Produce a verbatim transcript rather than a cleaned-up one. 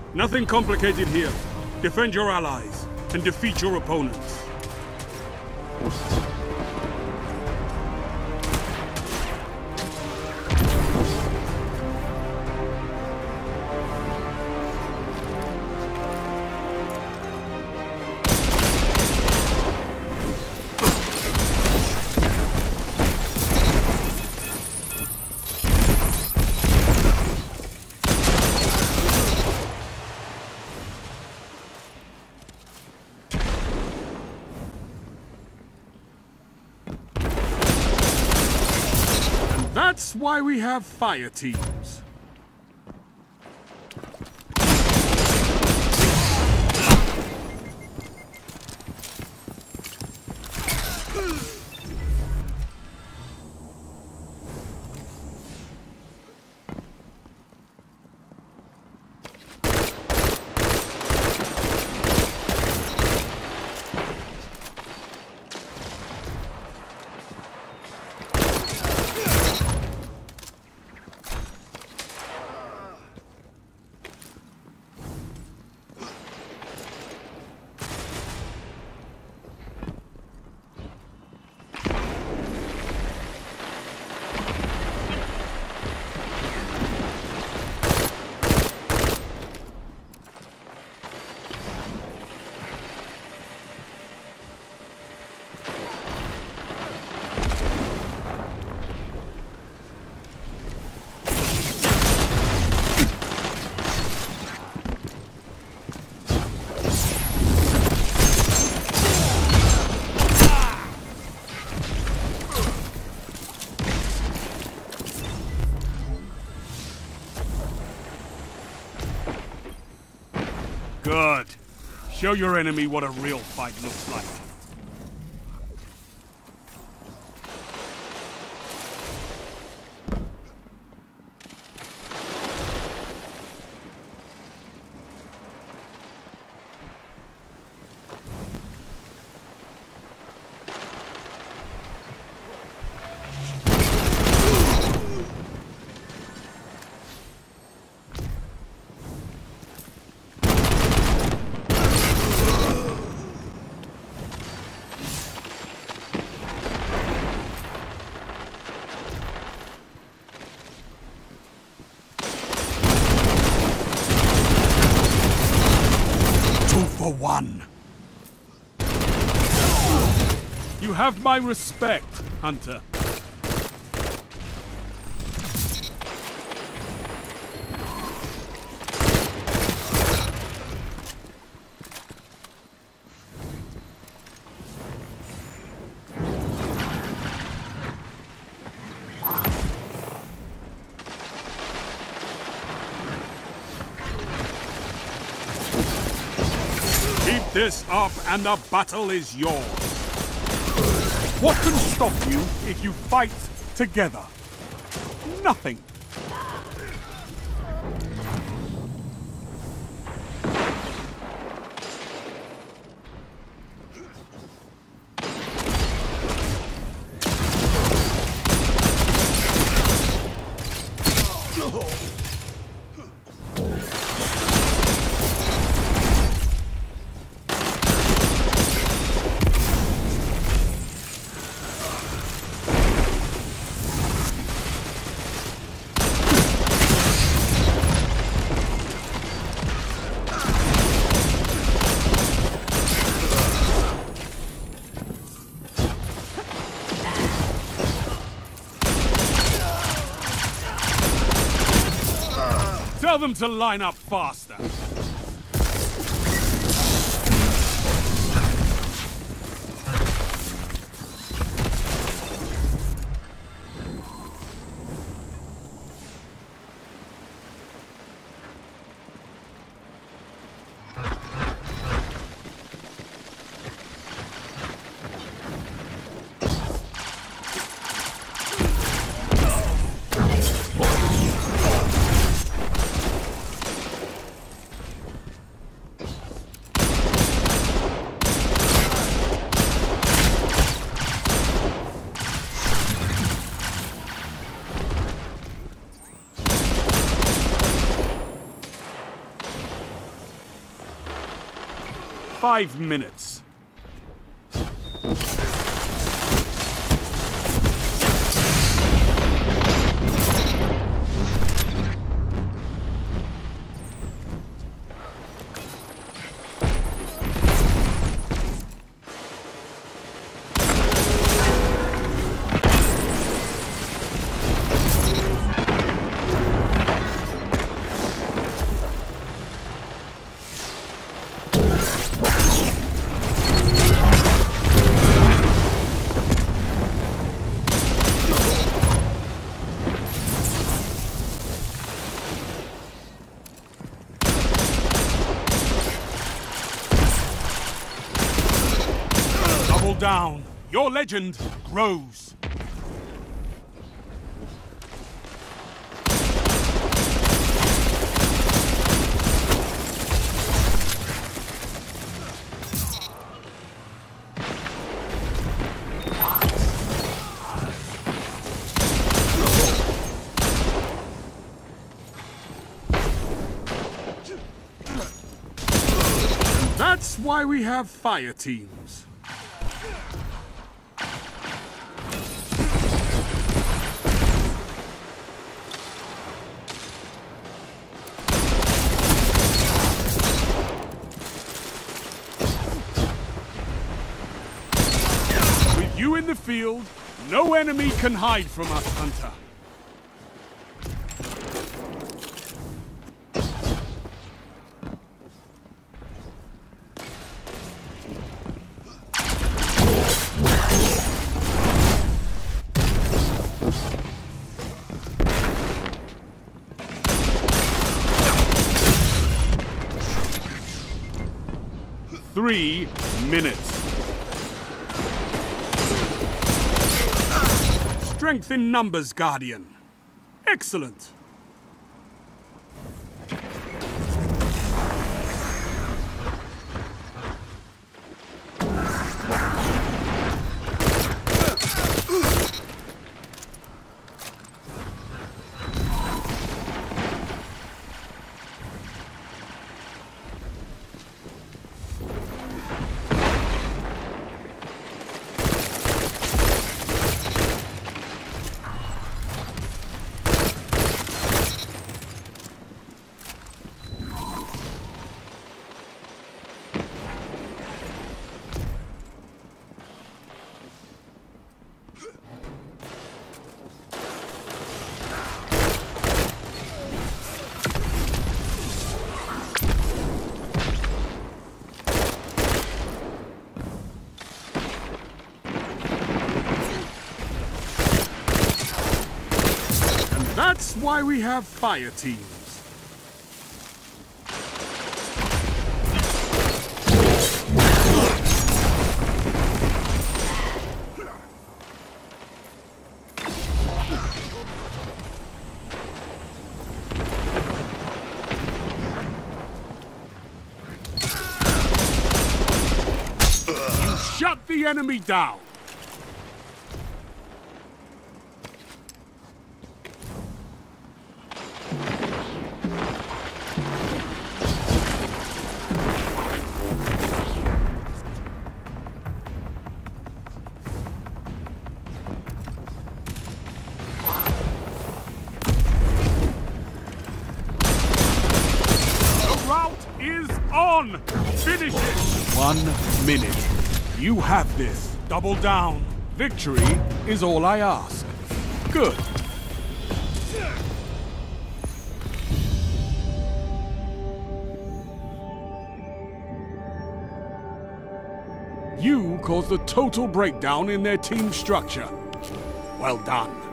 Nothing complicated here. Defend your allies and defeat your opponents. That's why we have fire teams. Good. Show your enemy what a real fight looks like. For one. You have my respect, Hunter. Keep this up and the battle is yours. What can stop you if you fight together? Nothing. Tell them to line up faster. Five minutes. Down. Your legend grows. That's why we have fire teams. You in the field, no enemy can hide from us, Hunter. Three minutes. Strength in numbers, Guardian. Excellent. That's why we have fire teams. You shut the enemy down. On! Finish it! One minute. You have this. Double down. Victory is all I ask. Good. You caused a total breakdown in their team structure. Well done.